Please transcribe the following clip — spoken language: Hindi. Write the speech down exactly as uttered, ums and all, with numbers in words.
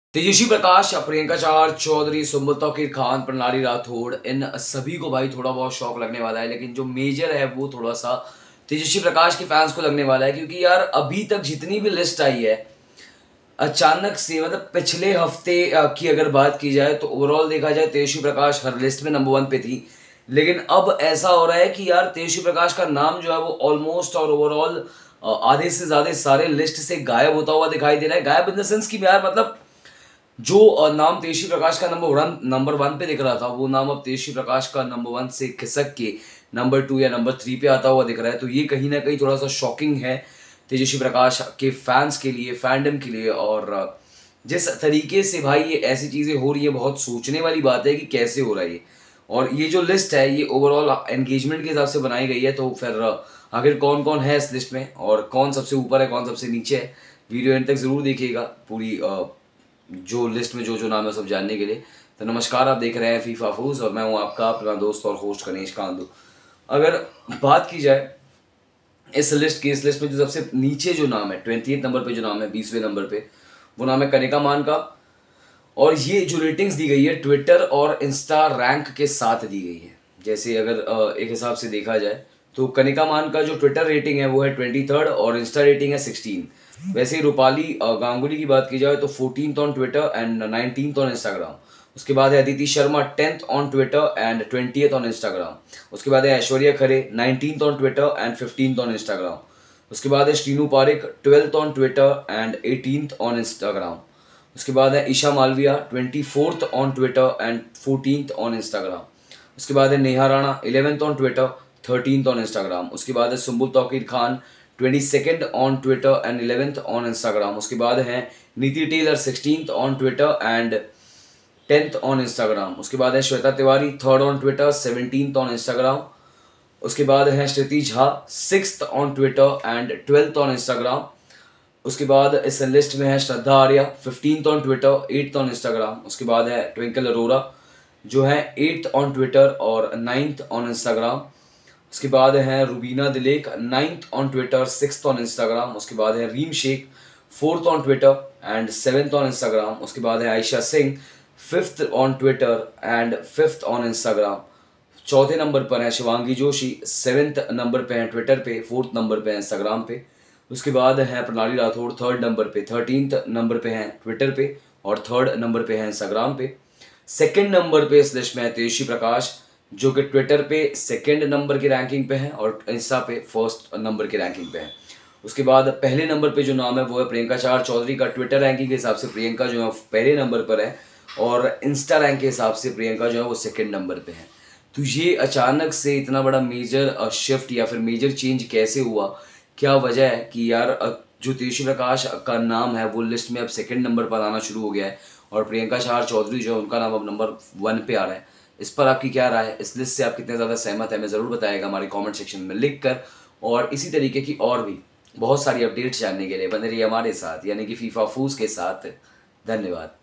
तेजस्वी प्रकाश, प्रियंका चार चौधरी, सुम्बुल तौकीर खान, प्रणाली राठौड़, इन सभी को भाई थोड़ा बहुत शौक लगने वाला है। लेकिन जो मेजर है वो थोड़ा सा तेजस्वी प्रकाश के फैंस को लगने वाला है, क्योंकि यार अभी तक जितनी भी लिस्ट आई है अचानक से, मतलब पिछले हफ्ते की अगर बात की जाए तो ओवरऑल देखा जाए तेजस्वी प्रकाश हर लिस्ट में नंबर वन पे थी। लेकिन अब ऐसा हो रहा है कि यार तेजस्वी प्रकाश का नाम जो है वो ऑलमोस्ट और ओवरऑल आधे से ज्यादा सारे लिस्ट से गायब होता हुआ दिखाई दे रहा है। गायब इन द सेंस कि यार मतलब जो नाम तेजस्वी प्रकाश का नंबर वन नंबर वन पे दिख रहा था वो नाम अब तेजस्वी प्रकाश का नंबर वन से खिसक के नंबर टू या नंबर थ्री पे आता हुआ दिख रहा है। तो ये कहीं ना कहीं थोड़ा सा शॉकिंग है तेजस्वी प्रकाश के फैंस के लिए, फैंडम के लिए। और जिस तरीके से भाई ये ऐसी चीज़ें हो रही है, बहुत सोचने वाली बात है कि कैसे हो रहा है ये। और ये जो लिस्ट है ये ओवरऑल एंगेजमेंट के हिसाब से बनाई गई है। तो फिर आखिर कौन कौन है इस लिस्ट में और कौन सबसे ऊपर है कौन सबसे नीचे है, वीडियो एंड तक ज़रूर देखिएगा पूरी जो लिस्ट में जो जो नाम है सब जानने के लिए। तो नमस्कार, आप देख रहे हैं फीफा फूज और मैं हूं आपका अपना दोस्त और होस्ट कनेश कांदू। अगर बात की जाए इस लिस्ट की, इस लिस्ट में जो सबसे नीचे जो नाम है ट्वेंटी नंबर पे जो नाम है, बीसवें नंबर पे, वो नाम है कनिका मान का। और ये जो रेटिंग्स दी गई है ट्विटर और इंस्टा रैंक के साथ दी गई है। जैसे अगर एक हिसाब से देखा जाए तो कनिका मान का जो ट्विटर रेटिंग है वो है ट्वेंटी थर्ड और इंस्टा रेटिंग है सिक्सटीन। वैसे ही रूपाली गांगुली की बात की जाए तो fourteen on Twitter and nineteen on Instagram. उसके बाद है Aditi Sharma tenth on Twitter and twentieth on Instagram. उसके बाद है Aishwarya Khare nineteen on Twitter and fifteen on Instagram. उसके बाद है Shrinu Pareek twelfth on Twitter and eighteen on Instagram. उसके बाद है Isha Malviya twenty fourth on Twitter and fourteen on Instagram. उसके बाद है Neha Rana eleventh on Twitter, thirteen on Instagram. उसके बाद है Sumbul Touqeer Khan twenty second on Twitter and eleventh on Instagram. उसके बाद है Niti Taylor sixteen on Twitter and tenth on Instagram. उसके बाद है Shweta Tiwari third on Twitter, seventeen on Instagram. उसके बाद है Shruti Jha sixth on Twitter and twelfth on Instagram. उसके बाद इस लिस्ट में है Shraddha Arya fifteen on Twitter, eighth on Instagram. उसके बाद है ट्विंकल अरोरा जो है एट्थ ऑन ट्विटर और नाइन्थ ऑन इंस्टाग्राम। उसके बाद है Rubina Dilaik ninth on Twitter, sixth on Instagram. उसके बाद है Reem Shaikh fourth on Twitter and seventh on Instagram. उसके बाद है Ayesha Singh fifth on Twitter and fifth on Instagram. चौथे नंबर पर है शिवांगी जोशी, सेवेंथ नंबर पे हैं ट्विटर पे, फोर्थ नंबर पे है इंस्टाग्राम पे। उसके बाद है प्रणाली राठौड़ थर्ड नंबर पे, थर्टीनथ नंबर पे हैं ट्विटर पे और थर्ड नंबर पे है इंस्टाग्राम पे। सेकेंड नंबर पे इस लिस्ट में है तेजस्वी प्रकाश जो कि ट्विटर पे सेकंड नंबर की रैंकिंग पे है और इंस्टा पे फर्स्ट नंबर की रैंकिंग पे है। उसके बाद पहले नंबर पे जो नाम है वो है प्रियंका चार चौधरी का। ट्विटर रैंकिंग के हिसाब से प्रियंका जो है पहले नंबर पर है और इंस्टा रैंक के हिसाब से प्रियंका जो है वो सेकंड नंबर पे है। तो ये अचानक से इतना बड़ा मेजर शिफ्ट या फिर मेजर चेंज कैसे हुआ, क्या वजह है कि यार जो तेजस्वी प्रकाश का नाम है वो लिस्ट में अब सेकंड नंबर पर आना शुरू हो गया है और प्रियंका चार चौधरी जो है उनका नाम अब नंबर वन पे आ रहा है। इस पर आपकी क्या राय है, इस लिस्ट से आप कितने ज़्यादा सहमत है, मैं ज़रूर बताएगा हमारे कमेंट सेक्शन में लिख कर। और इसी तरीके की और भी बहुत सारी अपडेट्स जानने के लिए बने रहिए हमारे साथ, यानी कि फीफा फूज के साथ। धन्यवाद।